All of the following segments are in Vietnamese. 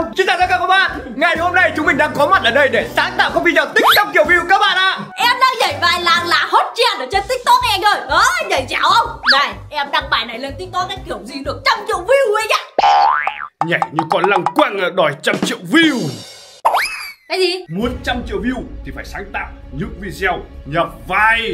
không? Xin chào tất cả các bạn. Ngày hôm nay chúng mình đang có mặt ở đây để sáng tạo các video TikTok kiểu view các bạn ạ. Em đang nhảy bài làng là hot trend ở trên TikTok ấy anh ơi. Đó, nhảy chéo không? Này, em đăng bài này lên TikTok cái kiểu gì được 100 triệu view anh ạ. Nhảy như con lăng quăng đòi 100 triệu view. Cái gì? Muốn 100 triệu view thì phải sáng tạo những video nhập vai.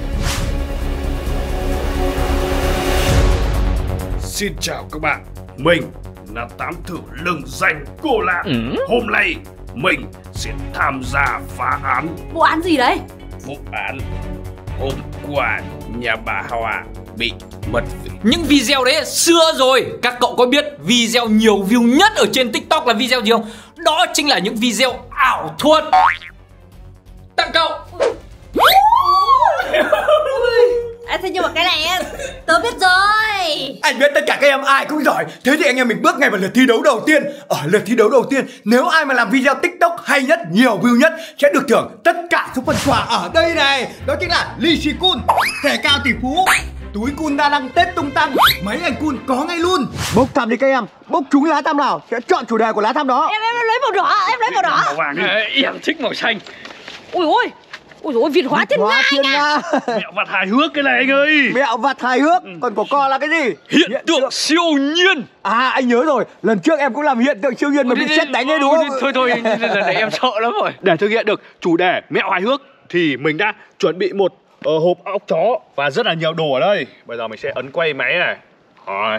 Xin chào các bạn, mình là Tám Thử Lừng Danh Cô Lạc. Hôm nay mình sẽ tham gia phá án. Vụ án gì đấy? Vụ án hôm qua nhà bà Hoa bị mất ví. Những video đấy xưa rồi. Các cậu có biết video nhiều view nhất ở trên TikTok là video gì không? Đó chính là những video ảo thuật. Tặng cậu. À, thế nhưng mà cái này em tớ biết rồi. Anh biết tất cả các em ai cũng giỏi. Thế thì anh em mình bước ngay vào lượt thi đấu đầu tiên. Ở lượt thi đấu đầu tiên, nếu ai mà làm video TikTok hay nhất, nhiều view nhất sẽ được thưởng tất cả số phần quà ở đây này. Đó chính là lì xì cool, thẻ cao tỷ phú, túi cool đa năng Tết tung tăng, máy ảnh cool có ngay luôn. Bốc thăm đi các em. Bốc trúng lá thăm nào sẽ chọn chủ đề của lá thăm đó. Em lấy màu đỏ, em lấy màu đỏ. Màu vàng đi. Em thích màu xanh. Ui ôi. Ui dồi, Việt hóa thiên nga. Mẹo vặt hài hước cái này anh ơi. Mẹo vặt hài hước. Còn của con là cái gì? Hiện tượng siêu nhiên. À anh nhớ rồi, lần trước em cũng làm hiện tượng siêu nhiên mà bị sét đánh ấy đúng không? Thôi để em sợ lắm rồi. Để thực hiện được chủ đề mẹo hài hước thì mình đã chuẩn bị một hộp óc chó và rất là nhiều đồ ở đây. Bây giờ mình sẽ ấn quay máy này. Rồi.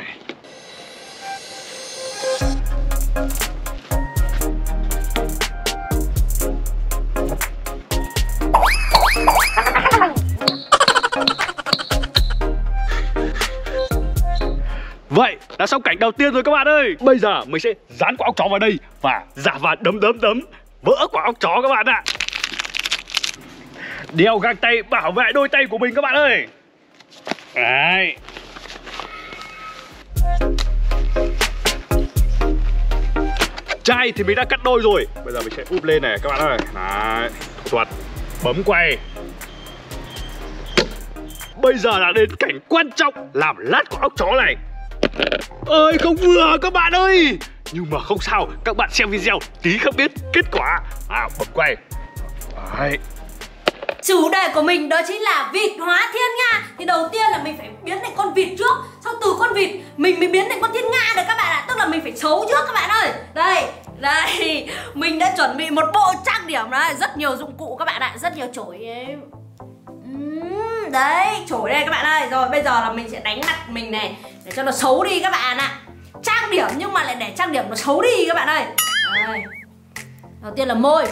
Vậy đã xong cảnh đầu tiên rồi các bạn ơi. Bây giờ mình sẽ dán quả óc chó vào đây và giả vờ đấm vỡ quả óc chó các bạn ạ. Đeo găng tay bảo vệ đôi tay của mình các bạn ơi. Đấy. Chai thì mình đã cắt đôi rồi. Bây giờ mình sẽ úp lên này các bạn ơi. Đấy. Thủ thuật bấm quay. Bây giờ là đến cảnh quan trọng làm lát quả óc chó này. Ơi không vừa các bạn ơi. Nhưng mà không sao, các bạn xem video tí không biết kết quả. Bấm quay. Đấy. Chủ đề của mình đó chính là vịt hóa thiên nga. Thì đầu tiên là mình phải biến thành con vịt trước. Sau từ con vịt mình mới biến thành con thiên nga được các bạn ạ. Tức là mình phải xấu trước các bạn ơi. Đây, mình đã chuẩn bị một bộ trang điểm đấy. Rất nhiều dụng cụ các bạn ạ. Rất nhiều chổi ấy. Đấy, chổi đây các bạn ơi. Rồi bây giờ là mình sẽ đánh mặt mình này để cho nó xấu đi các bạn ạ. Trang điểm nhưng mà lại để trang điểm nó xấu đi các bạn ơi. Đây. Đầu tiên là môi.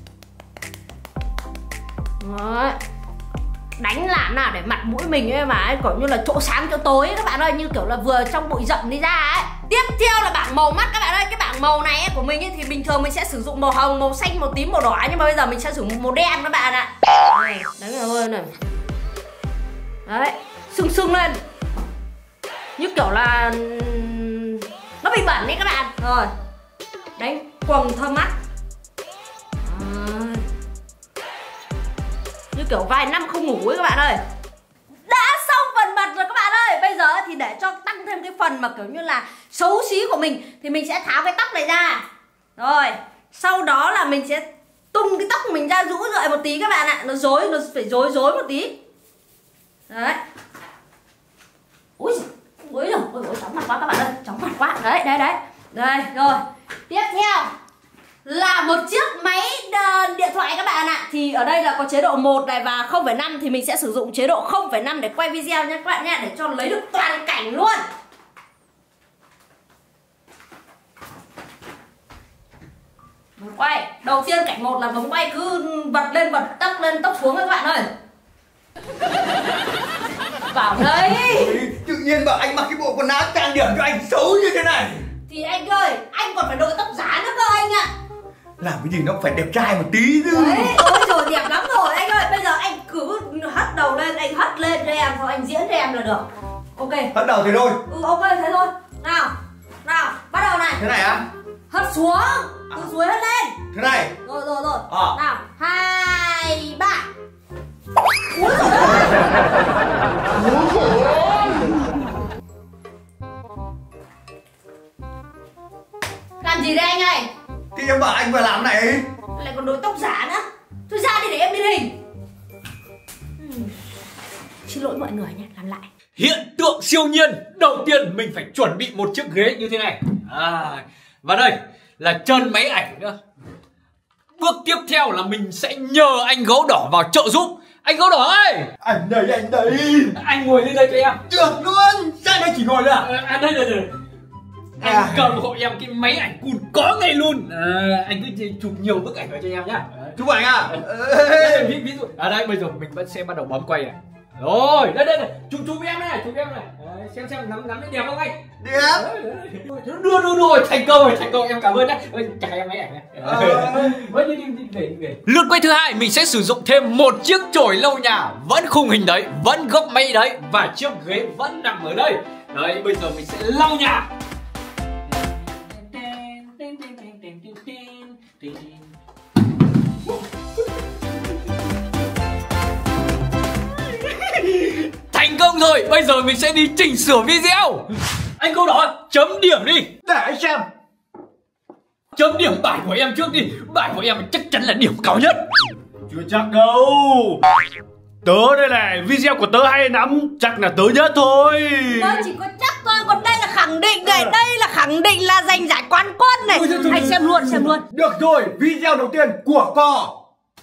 Đấy. Đánh làm nào để mặt mũi mình ấy mà ấy, kiểu như là chỗ sáng chỗ tối ấy, các bạn ơi, như kiểu là vừa trong bụi rậm đi ra ấy. Tiếp theo là bảng màu mắt các bạn ơi. Cái bảng màu này ấy, của mình ấy, thì bình thường mình sẽ sử dụng màu hồng, màu xanh, màu tím, màu đỏ. Nhưng mà bây giờ mình sẽ sử dụng màu đen các bạn ạ. Đây, đánh rồi này. Đấy, sưng lên. Như kiểu là nó bị bẩn đấy các bạn. Rồi, đánh quầng thâm mắt. Như kiểu vài năm không ngủ ấy các bạn ơi. Đã xong phần mặt rồi các bạn ơi. Bây giờ thì để cho tăng thêm cái phần mà kiểu như là xấu xí của mình thì mình sẽ tháo cái tóc này ra. Rồi, sau đó là mình sẽ tung cái tóc của mình ra, rũ rượi một tí các bạn ạ. Nó phải rối một tí. Đấy. Ui giời, chóng mặt quá các bạn ơi. Chóng mặt quá. Đấy. Đây, rồi. Tiếp theo là một chiếc máy điện thoại các bạn ạ. Thì ở đây là có chế độ 1 này và 0,5. Thì mình sẽ sử dụng chế độ 0,5 để quay video nha các bạn nha. Để cho lấy được toàn cảnh luôn. Bấm quay. Đầu tiên cảnh 1 là bấm quay, cứ vật lên tóc xuống các bạn ơi. Vào đây. Tự nhiên bảo anh mặc cái bộ quần áo trang điểm cho anh xấu như thế này. Thì anh ơi, anh còn phải đội tóc giả nữa cơ anh ạ. Làm cái gì nó phải đẹp trai một tí chứ. Đấy, ôi rồi đẹp lắm rồi anh ơi. Bây giờ anh cứ hất đầu lên, anh hất lên cho em, rồi anh diễn cho em là được. Ok. Hất đầu thì thôi. Ok thế thôi. Nào, bắt đầu này. Thế này á? Hất xuống, từ dưới hất lên. Thế này. Rồi. Nào, 2, 3. Úi dồi ôi. Làm gì đây anh ơi? Thì em bảo anh vừa làm này. Lại còn đội tóc giả nữa. Thôi ra đi để em lên hình. Xin lỗi mọi người nhé, làm lại. Hiện tượng siêu nhiên đầu tiên mình phải chuẩn bị một chiếc ghế như thế này. Và đây là chân máy ảnh nữa. Bước tiếp theo là mình sẽ nhờ anh Gấu Đỏ vào trợ giúp. Anh Gấu Đỏ ơi! Anh đây. Anh ngồi lên đây cho em. Được luôn. Sao đây chỉ ngồi nữa à? Đây. Anh cầm hộ em cái máy ảnh cool có ngay luôn. Anh cứ chụp nhiều bức ảnh vào cho em nhá. Chụp ảnh à? Ví dụ đây bây giờ mình vẫn sẽ bắt đầu bấm quay này. Rồi, đây, chụp em này. Xem nắm cái đẹp không anh? Đẹp. Đưa thành công em cảm ơn nhé. Trả em máy ảnh này. Lượt quay thứ hai mình sẽ sử dụng thêm một chiếc chổi lau nhà, vẫn khung hình đấy, vẫn góc máy đấy và chiếc ghế vẫn nằm ở đây. Đấy, bây giờ mình sẽ lau nhà. Thành công rồi, bây giờ mình sẽ đi chỉnh sửa video. Anh Gấu Đỏ chấm điểm đi. Để anh xem. Chấm điểm bài của em trước đi. Bài của em chắc chắn là điểm cao nhất. Chưa chắc đâu. Tớ đây này, video của tớ hay lắm, chắc là tớ nhất thôi. Tớ chỉ có chắc thôi, còn đây là khẳng định này. Đây là khẳng định là giành giải quán quân này. Anh xem luôn. Được rồi, video đầu tiên của cò.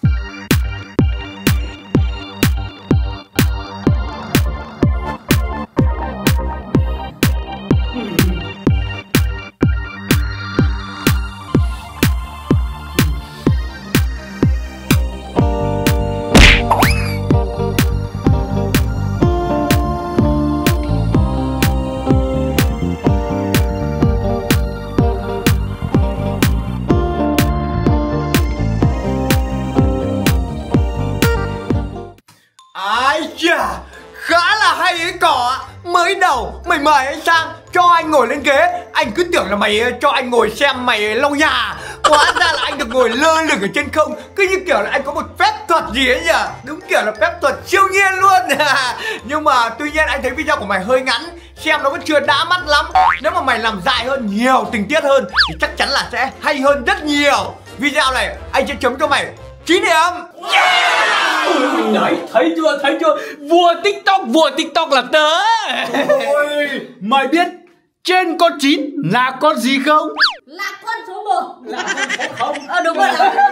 Khá là hay ấy cỏ. Mới đầu mày mời anh sang cho anh ngồi lên ghế, anh cứ tưởng là mày cho anh ngồi xem mày lau nhà. Hóa ra là anh được ngồi lơ lửng ở trên không, cứ như kiểu là anh có một phép thuật gì ấy nhỉ. Đúng kiểu là phép thuật siêu nhiên luôn. Nhưng mà tuy nhiên anh thấy video của mày hơi ngắn, xem nó vẫn chưa đã mắt lắm. Nếu mà mày làm dài hơn, nhiều tình tiết hơn thì chắc chắn là sẽ hay hơn rất nhiều. Video này anh sẽ chấm cho mày 9 điểm. Đấy, thấy chưa? Vua TikTok là tớ. Ôi, mày biết trên con 9 là con gì không? Là con số 1. Là con số 0. Đúng rồi.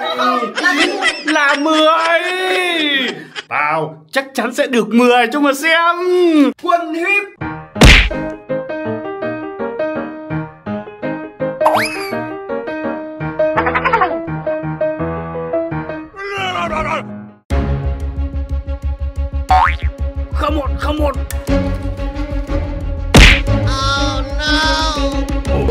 Là 10. Tao chắc chắn sẽ được 10 cho mà xem. Quân híp. Come on. Oh no.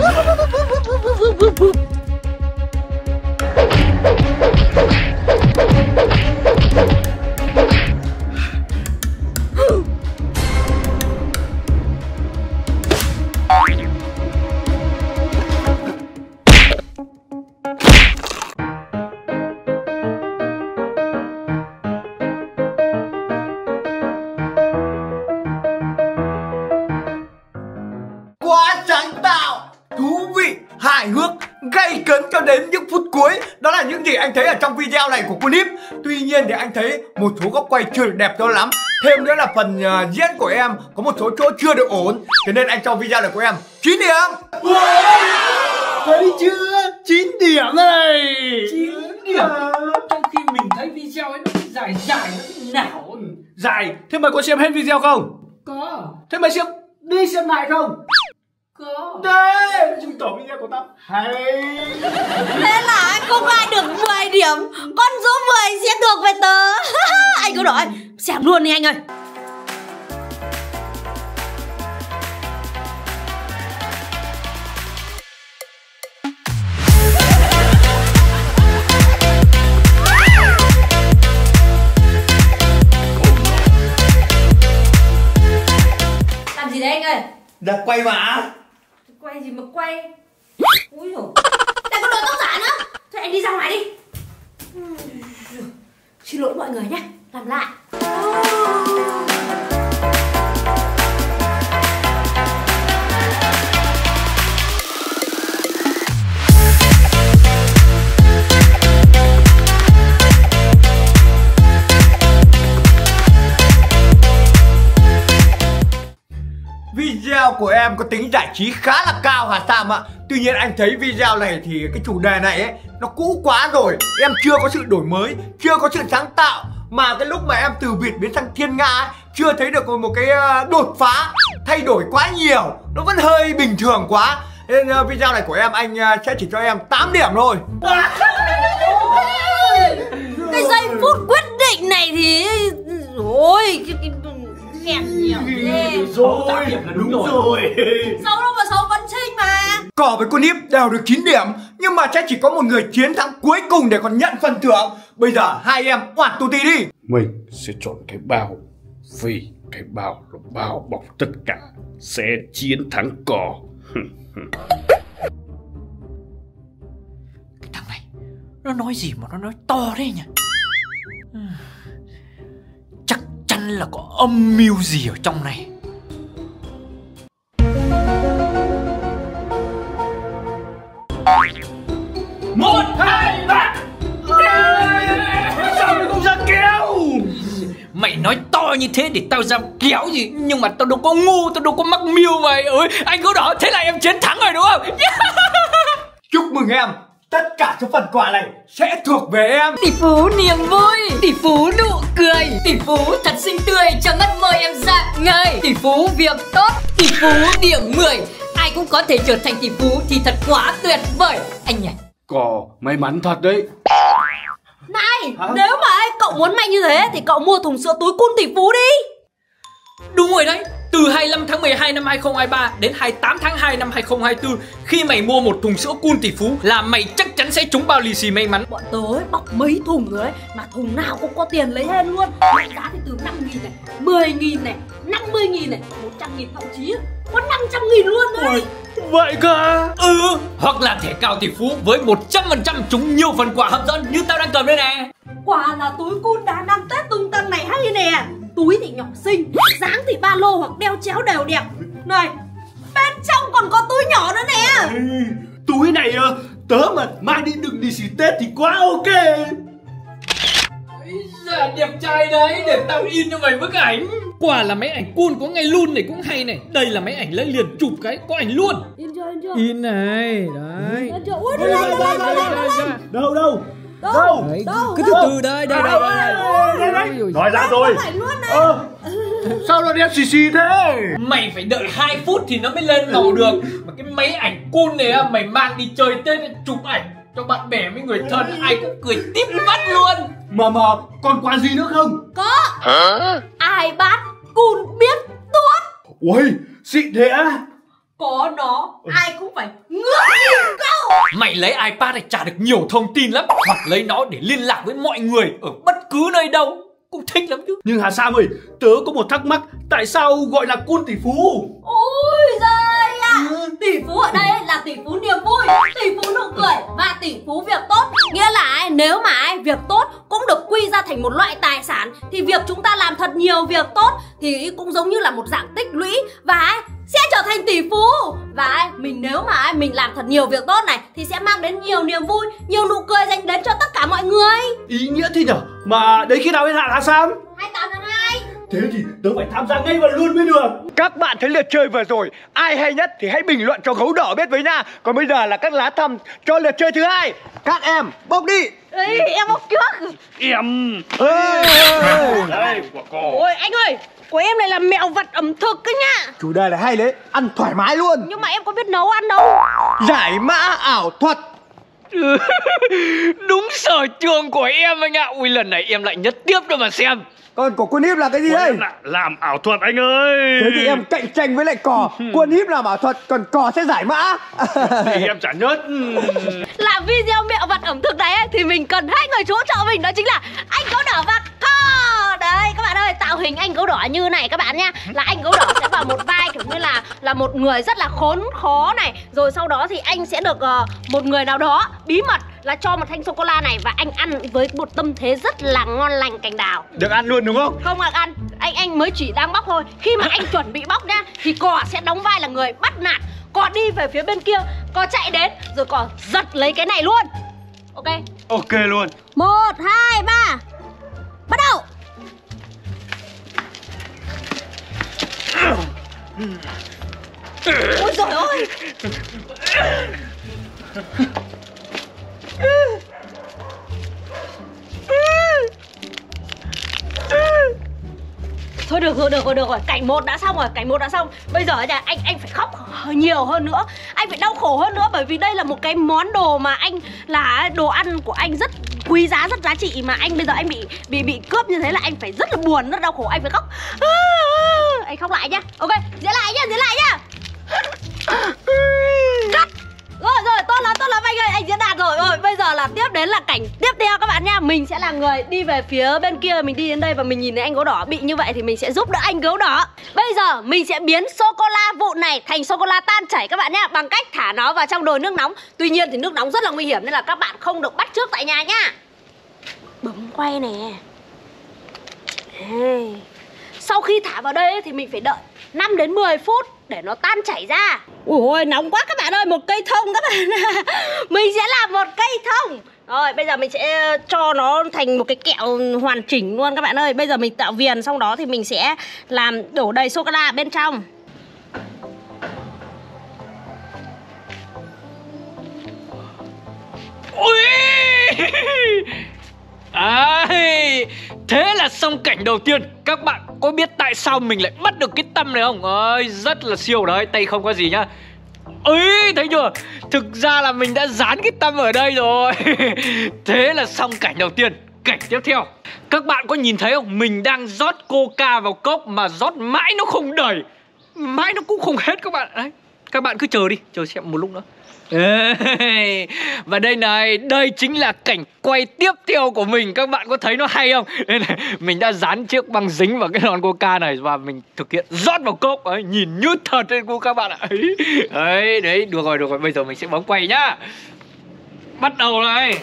hài hước, gay cấn cho đến những phút cuối. Đó là những gì anh thấy ở trong video này của clip. Tuy nhiên thì anh thấy một số góc quay chưa được đẹp cho lắm. Thêm nữa là phần diễn của em có một số chỗ chưa được ổn. Thế nên anh cho video này của em 9 điểm. Thấy chưa? 9 điểm này. 9 điểm. Trong khi mình thấy video ấy nó dài dài nó thế nào. Dài? Thế mày có xem hết video không? Có. Thế mày xem đi xem lại không? Có. Đây, chứng tỏ video của tao hay. Thế là không ai được 10 điểm. Con số 10 sẽ được về tớ. Anh cứ nói xem luôn đi anh ơi. Làm gì đấy anh ơi? Đặt quay mà. Quay gì mà quay? Úi dồi, đang có đội tóc giả nữa. Thôi anh đi ra ngoài đi. Xin lỗi mọi người nhé, làm lại. video của em có tính giải trí khá là cao Hà Sam ạ. Tuy nhiên anh thấy video này thì cái chủ đề này ấy nó cũ quá rồi. Em chưa có sự đổi mới, chưa có sự sáng tạo. Mà cái lúc mà em từ Việt biến sang Thiên Nga ấy, chưa thấy được một cái đột phá, thay đổi quá nhiều. Nó vẫn hơi bình thường quá. Nên video này của em anh sẽ chỉ cho em 8 điểm thôi. Cái giây phút quyết định này thì ôi kẹt nhiều ghê. Rồi, là đúng rồi. Xấu đâu mà xấu, vẫn xinh mà. Cỏ với con nít đều được 9 điểm. Nhưng mà sẽ chỉ có một người chiến thắng cuối cùng để còn nhận phần thưởng. Bây giờ hai em oản tù tì đi. Mình sẽ chọn cái bao, vì cái bao là bao bọc tất cả, sẽ chiến thắng cỏ. Cái thằng này nó nói gì mà nó nói to thế nhỉ? Chắc chắn là có âm mưu gì ở trong này. Một, hai, ba. Sao mày không ra kéo? Mày nói to như thế để tao ra kéo gì? Nhưng mà tao đâu có ngu, tao đâu có mắc mưu mày. Ơi, anh có đó, thế là em chiến thắng rồi đúng không? Chúc mừng em. Tất cả số phần quà này sẽ thuộc về em. Tỷ phú niềm vui, tỷ phú nụ cười, tỷ phú thật xinh tươi cho mắt môi em rạng ngời, tỷ phú việc tốt, tỷ phú điểm 10. Ai cũng có thể trở thành tỷ phú thì thật quá tuyệt vời anh nhỉ. Cỏ may mắn thật đấy. Này, nếu mà cậu muốn mạnh như thế thì cậu mua thùng sữa túi Cool tỷ phú đi. Đúng rồi đấy. Từ 25 tháng 12 năm 2023 đến 28 tháng 2 năm 2024, khi mày mua một thùng sữa Cool tỷ phú là mày chắc chắn sẽ trúng bao lì xì may mắn. Bọn tớ ấy, bọc mấy thùng rồi đấy, mà thùng nào cũng có tiền lấy hết luôn. Giá thì từ 5.000 này, 10.000 này, 50.000 này, 100.000, thậm chí có 500.000 luôn đấy. Vậy cơ? Hoặc là thẻ cào tỷ phú với 100% trúng nhiều phần quà hấp dẫn như tao đang cầm đây nè. Quà là túi Cool đá năm Tết tung tăng này hay nè. Túi thì nhỏ xinh, dáng thì ba lô hoặc đeo chéo đều đẹp. Này, bên trong còn có túi nhỏ nữa nè. Túi này tớ mà mang đi đựng lì xì Tết thì quá ok. Dạ đẹp trai đấy, để tao in cho mày bức ảnh. Quả là máy ảnh Cool có ngay luôn này cũng hay này. Đây là máy ảnh lấy liền chụp cái có ảnh luôn. In chưa, in chưa? In này, đấy. In chưa? Ui, đây. Đâu? Đấy, cứ từ từ đây. Nói ra rồi. Ảnh luôn này. Sao nó đẹp xì thế? Mày phải đợi 2 phút thì nó mới lên màu được. Mà cái máy ảnh Cool này á, mày mang đi chơi Tết chụp ảnh cho bạn bè với người thân, ai cũng cười tít mắt luôn. Mà còn quà gì nữa không? Có. iPad Cool biết tuốt. Ui, xịn thế á? Có nó, ai cũng phải ngước nhìn cậu. Mày lấy iPad này trả được nhiều thông tin lắm. Hoặc lấy nó để liên lạc với mọi người ở bất cứ nơi đâu, cũng thích lắm chứ. Nhưng Hà Sam ơi, tớ có một thắc mắc. Tại sao gọi là Cool tỷ phú? Ôi giời ạ. Tỷ phú ở đây là tỷ phú niềm vui, tỷ phú nụ cười và tỷ phú việc tốt. Nghĩa là nếu mà việc tốt cũng được quy ra thành một loại tài sản thì việc chúng ta làm thật nhiều việc tốt thì cũng giống như là một dạng tích lũy và sẽ trở thành tỷ phú. Và mình nếu mà mình làm thật nhiều việc tốt này thì sẽ mang đến nhiều niềm vui, nhiều nụ cười dành đến cho tất cả mọi người. Ý nghĩa thế nhở? Mà đấy khi nào hết hạn Hà Sam? 28 tháng 2. Thế thì tớ phải tham gia ngay và luôn mới được. Các bạn thấy lượt chơi vừa rồi ai hay nhất thì hãy bình luận cho Gấu Đỏ biết với nha. Còn bây giờ là các lá thăm cho lượt chơi thứ hai. Các em bốc đi. Ê, em bốc trước. Em. Đây, quả cỏ. Ôi anh ơi, của em này là mẹo vặt ẩm thực cơ nhá. Chủ đề là hay đấy, ăn thoải mái luôn. Nhưng mà em có biết nấu ăn đâu. Giải mã ảo thuật. Đúng sở trường của em anh ạ. Ui, lần này em lại nhất tiếp rồi mà xem. Còn của quân híp là cái gì đây? Làm ảo thuật anh ơi. Thế thì em cạnh tranh với lại cò. Quân híp làm ảo thuật, còn cò sẽ giải mã. Thì em chả nhất. Làm video mẹo vặt ẩm thực này ấy, thì mình cần hai người hỗ trợ mình, đó chính là anh Gấu Đỏ và cò. Đấy các bạn ơi, tạo hình anh Gấu Đỏ như này các bạn nhá. Là anh Gấu Đỏ sẽ vào một vai kiểu như là một người rất là khốn khó này. Rồi sau đó thì anh sẽ được một người nào đó bí mật là cho một thanh sô-cô-la này và anh ăn với một tâm thế rất là ngon lành cành đào. Được ăn luôn đúng không? Không được ăn, anh mới chỉ đang bóc thôi. Khi mà anh chuẩn bị bóc nhá thì cò sẽ đóng vai là người bắt nạt. Cò đi về phía bên kia, cò chạy đến rồi cò giật lấy cái này luôn. Ok. Ok luôn. 1, 2, 3. Bắt đầu. Ôi trời ơi. Thôi được rồi, cảnh 1 đã xong rồi, cảnh 1 đã xong. Bây giờ anh phải khóc nhiều hơn nữa, anh phải đau khổ hơn nữa, bởi vì đây là một cái món đồ mà anh là đồ ăn của anh rất quý giá, rất giá trị, mà anh bây giờ anh bị cướp như thế là anh phải rất là buồn, rất đau khổ, anh phải khóc. Anh khóc lại nhá. Ok, diễn lại nhá. Cắt. Rồi, tốt lắm anh ơi, anh diễn đạt rồi. Rồi, bây giờ là tiếp đến là cảnh tiếp theo các bạn nha. Mình sẽ là người đi về phía bên kia, mình đi đến đây và mình nhìn thấy anh gấu đỏ bị như vậy thì mình sẽ giúp đỡ anh gấu đỏ. Bây giờ mình sẽ biến sô-cô-la vụn này thành sô-cô-la tan chảy các bạn nhá, bằng cách thả nó vào trong nồi nước nóng. Tuy nhiên thì nước nóng rất là nguy hiểm nên là các bạn không được bắt chước tại nhà nhá. Bấm quay nè. Sau khi thả vào đây thì mình phải đợi 5 đến 10 phút để nó tan chảy ra. Ôi nóng quá các bạn ơi, một cây thông các bạn. Mình sẽ làm một cây thông. Rồi bây giờ mình sẽ cho nó thành một cái kẹo hoàn chỉnh luôn các bạn ơi. Bây giờ mình tạo viền, xong đó thì mình sẽ làm đổ đầy sô-cô-la bên trong. Ui! Thế là xong cảnh đầu tiên. Các bạn có biết tại sao mình lại bắt được cái tăm này không? Ơi, rất là siêu đấy, tay không có gì nhá. Ấy, thấy chưa? Thực ra là mình đã dán cái tăm ở đây rồi. Thế là xong cảnh đầu tiên. Cảnh tiếp theo, các bạn có nhìn thấy không? Mình đang rót coca vào cốc mà rót mãi nó không đầy, mãi nó cũng không hết các bạn. Đấy, các bạn cứ chờ đi, chờ xem một lúc nữa. Và đây này, đây chính là cảnh quay tiếp theo của mình. Các bạn có thấy nó hay không? Mình đã dán chiếc băng dính vào cái lon coca này và mình thực hiện rót vào cốc ấy, nhìn như thật đấy các bạn ạ. Đấy, được rồi, bây giờ mình sẽ bấm quay nhá. Bắt đầu này.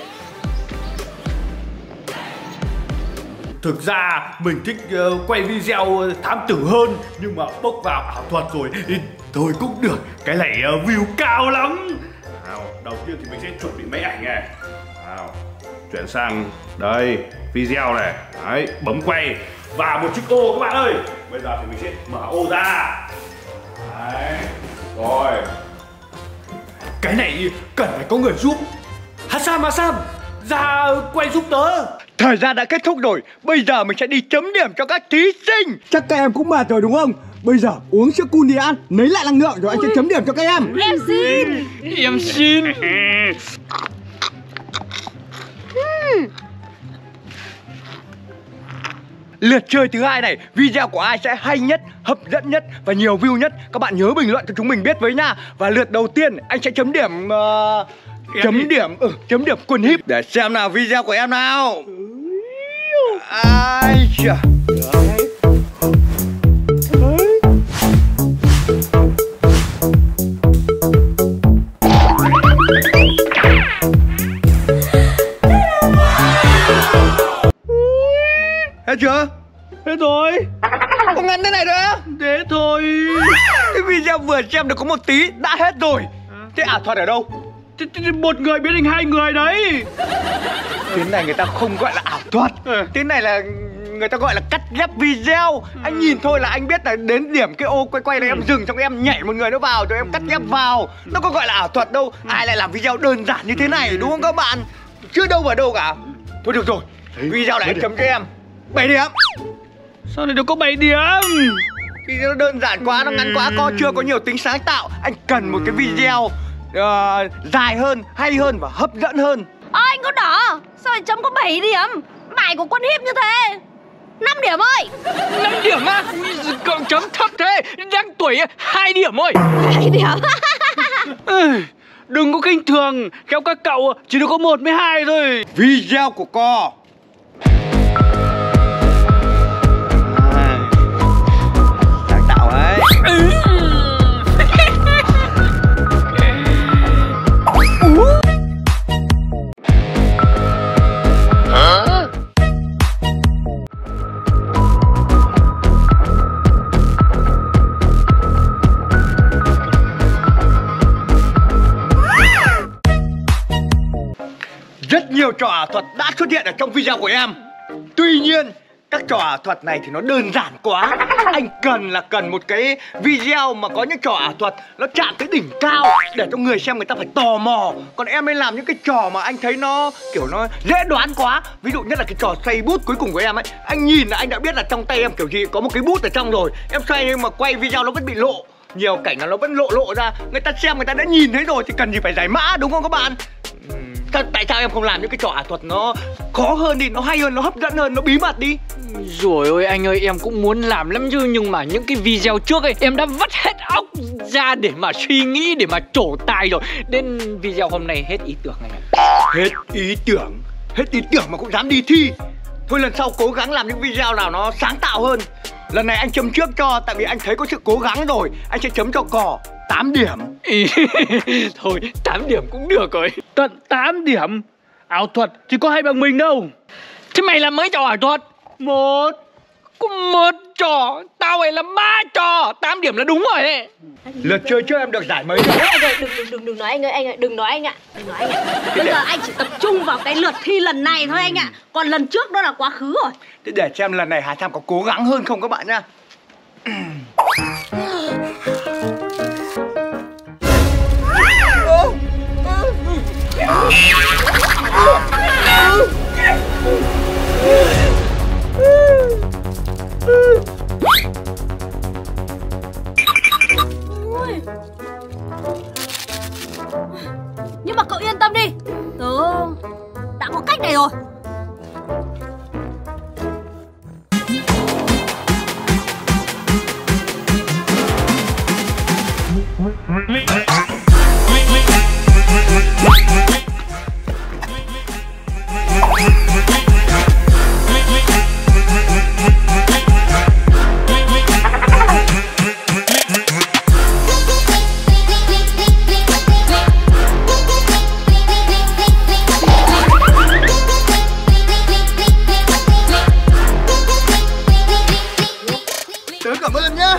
Thực ra mình thích quay video thám tử hơn, nhưng mà bốc vào ảo thuật rồi thì thôi cũng được. Cái này view cao lắm. Đầu tiên thì mình sẽ chuẩn bị máy ảnh này. Chuyển sang đây, video này. Đấy, bấm quay và một chiếc ô các bạn ơi. Bây giờ thì mình sẽ mở ô ra. Đấy, rồi. Cái này cần phải có người giúp. Hassan, ra quay giúp tớ. Thời gian đã kết thúc rồi, bây giờ mình sẽ đi chấm điểm cho các thí sinh. Chắc các em cũng mệt rồi đúng không? Bây giờ uống sữa cun đi ăn, lấy lại năng lượng rồi anh sẽ chấm điểm cho các em. Em xin. Lượt chơi thứ hai này, video của ai sẽ hay nhất, hấp dẫn nhất và nhiều view nhất? Các bạn nhớ bình luận cho chúng mình biết với nha. Và lượt đầu tiên anh sẽ chấm điểm chấm điểm quần híp để xem nào video của em nào. Ai chà. Hết chưa? Hết rồi. Có ngắn thế này thôi á? Thế thôi. Cái video vừa xem được có một tí đã hết rồi. Thế ảo thuật ở đâu? Một người biến thành 2 người đấy. Cái này người ta không gọi là ảo thuật. Cái này là người ta gọi là cắt ghép video. Anh nhìn thôi là anh biết là đến điểm cái ô quay này em dừng, xong em nhảy một người nữa vào rồi em cắt ghép vào. Nó có gọi là ảo thuật đâu. Ai lại làm video đơn giản như thế này đúng không các bạn? Chưa đâu vào đâu cả. Thôi được rồi, video này anh chấm cho em 7 điểm. Sao này đâu có 7 điểm? Vì nó đơn giản quá, nó ngắn quá, chưa có nhiều tính sáng tạo. Anh cần một cái video dài hơn, hay hơn và hấp dẫn hơn. Anh có đỏ, sao lại chấm có 7 điểm? Bài của quân hiếp như thế. 5 điểm ơi. 5 điểm á? Cậu chấm thấp thế, đang tuổi 2 điểm thôi. 2 điểm. Đừng có khinh thường, theo các cậu chỉ được có 1 với 2 thôi. Video của Co sáng tạo ấy. Rất nhiều trò ảo thuật đã xuất hiện ở trong video của em. Tuy nhiên Các trò ảo thuật này thì nó đơn giản quá. Anh cần một cái video mà có những trò ảo thuật nó chạm tới đỉnh cao để cho người xem người ta phải tò mò. Còn em ấy làm những cái trò mà anh thấy nó kiểu nó dễ đoán quá. Ví dụ nhất là cái trò xoay bút cuối cùng của em ấy. Anh nhìn là anh đã biết là trong tay em kiểu gì có một cái bút ở trong rồi. Em xoay nhưng mà quay video nó vẫn bị lộ. Nhiều cảnh là nó vẫn lộ ra. Người ta xem người ta đã nhìn thấy rồi thì cần gì phải giải mã, đúng không các bạn? Tại sao em không làm những cái trò ảo thuật nó khó hơn đi, nó hay hơn, nó hấp dẫn hơn, nó bí mật đi? Rồi ôi anh ơi, em cũng muốn làm lắm chứ. Nhưng mà những cái video trước ấy em đã vắt hết óc ra để mà suy nghĩ, để mà trổ tài rồi. Đến video hôm nay hết ý tưởng anh ạ. Hết ý tưởng mà cũng dám đi thi. Thôi lần sau cố gắng làm những video nào nó sáng tạo hơn. Lần này anh chấm trước cho, tại vì anh thấy có sự cố gắng rồi. Anh sẽ chấm cho cò 8 điểm. Thôi 8 điểm cũng được rồi. Tận 8 điểm. Ảo thuật thì có hay bằng mình đâu. Thế mày làm mấy trò ảo thuật? Có một trò, tao phải làm 3 trò. 8 điểm là đúng rồi đấy. Lượt chơi trước em được giải mấy? Anh ơi, đừng nói anh ơi, đừng nói anh ạ. Bây giờ anh chỉ tập trung vào cái lượt thi lần này thôi anh ạ. Còn lần trước đó là quá khứ rồi. Thế để xem lần này Hà Tham có cố gắng hơn không các bạn nhá. Nhưng mà cậu yên tâm đi, tớ đã có cách này rồi. Tớ cảm ơn nhá.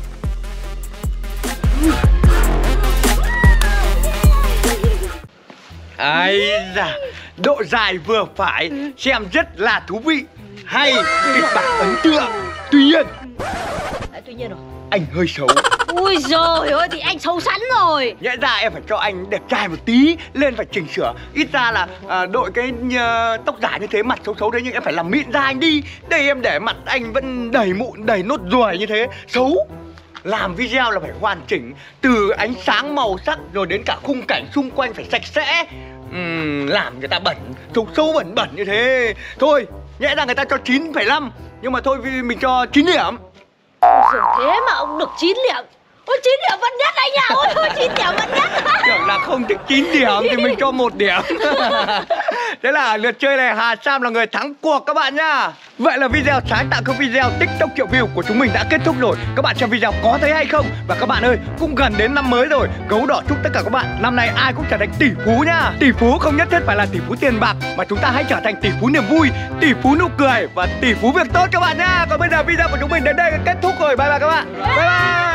Ai da, độ dài vừa phải, xem rất là thú vị, hay, kịch bản ấn tượng. Tuy nhiên rồi anh hơi xấu. Ui giời ơi, thì anh xấu sẵn rồi. Nhẽ ra em phải cho anh đẹp trai một tí, lên phải chỉnh sửa. Ít ra là đội cái tóc giả như thế, mặt xấu thế, nhưng em phải làm mịn da anh đi. Đây em để mặt anh vẫn đầy mụn, đầy nốt ruồi như thế, xấu. Làm video là phải hoàn chỉnh, từ ánh sáng màu sắc rồi đến cả khung cảnh xung quanh phải sạch sẽ. Làm người ta bẩn, xấu bẩn như thế. Thôi, nhẽ ra người ta cho 9,5, nhưng mà thôi vì mình cho 9 điểm. Rồi thế mà ông được 9 điểm. Ôi 9 điểm vẫn nhất anh ạ. Ôi 9 điểm vẫn nhất. Tưởng là không được 9 điểm thì mình cho 1 điểm. Thế là lượt chơi này Hà Sam là người thắng cuộc các bạn nhá. Vậy là video sáng tạo các video TikTok triệu view của chúng mình đã kết thúc rồi. Các bạn xem video có thấy hay không? Và các bạn ơi, cũng gần đến năm mới rồi. Gấu Đỏ chúc tất cả các bạn năm nay ai cũng trở thành tỷ phú nhá. Tỷ phú không nhất thiết phải là tỷ phú tiền bạc, mà chúng ta hãy trở thành tỷ phú niềm vui, tỷ phú nụ cười và tỷ phú việc tốt các bạn nhá. Còn bây giờ video của chúng mình đến đây kết thúc rồi. Bye bye các bạn. Bye bye.